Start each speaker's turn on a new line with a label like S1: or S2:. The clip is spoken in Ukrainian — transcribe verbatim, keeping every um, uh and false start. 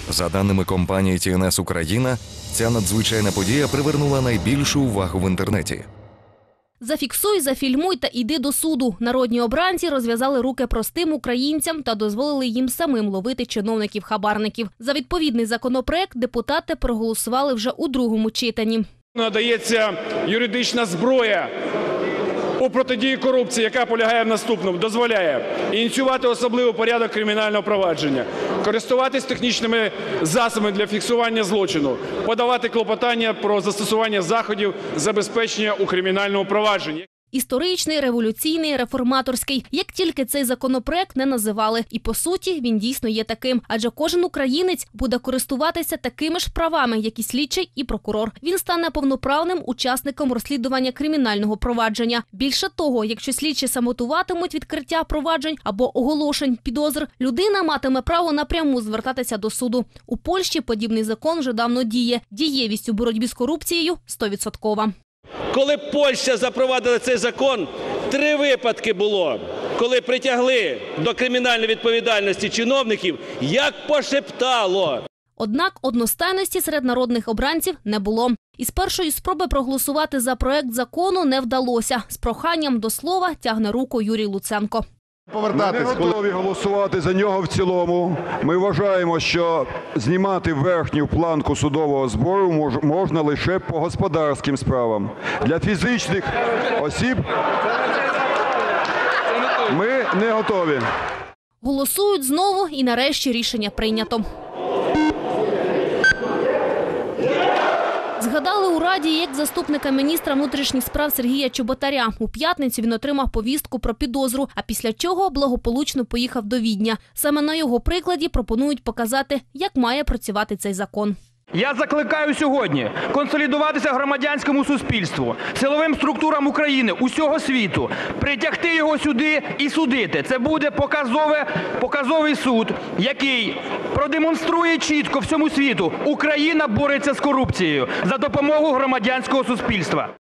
S1: За даними компанії Ті Ен Ес Україна, ця надзвичайна подія привернула найбільшу увагу в інтернеті.
S2: Зафіксуй, зафільмуй та йди до суду. Народні обранці розв'язали руки простим українцям та дозволили їм самим ловити чиновників-хабарників. За відповідний законопроект депутати проголосували вже у другому читанні.
S3: Надається юридична зброя у протидії корупції, яка полягає в наступному. Дозволяє ініціювати особливий порядок кримінального провадження, користуватись технічними засобами для фіксування злочину, подавати клопотання про застосування заходів забезпечення у кримінальному провадженні.
S2: Історичний, революційний, реформаторський. Як тільки цей законопроект не називали. І по суті він дійсно є таким. Адже кожен українець буде користуватися такими ж правами, як і слідчий і прокурор. Він стане повноправним учасником розслідування кримінального провадження. Більше того, якщо слідчі саботуватимуть відкриття проваджень або оголошень підозр, людина матиме право напряму звертатися до суду. У Польщі подібний закон вже давно діє. Дієвість у боротьбі з корупцією – сто відсотків.
S4: Коли Польща запровадила цей закон, три випадки було, коли притягли до кримінальної відповідальності чиновників, як пошептало.
S2: Однак одностайності серед народних обранців не було. Із першої спроби проголосувати за проект закону не вдалося. З проханням до слова тягне руку Юрій Луценко.
S5: Ми не готові голосувати за нього в цілому. Ми вважаємо, що знімати верхню планку судового збору можна лише по господарським справам. Для фізичних осіб ми не готові.
S2: Голосують знову і нарешті рішення прийнято. Згадали у Раді як заступника міністра внутрішніх справ Сергія Чоботаря. У п'ятницю він отримав повістку про підозру, а після чого благополучно поїхав до Відня. Саме на його прикладі пропонують показати, як має працювати цей закон.
S6: Я закликаю сьогодні консолідуватися громадянському суспільству, силовим структурам України, усього світу, притягти його сюди і судити. Це буде показове, показовий суд, який продемонструє чітко всьому світу: Україна бореться з корупцією за допомогою громадянського суспільства.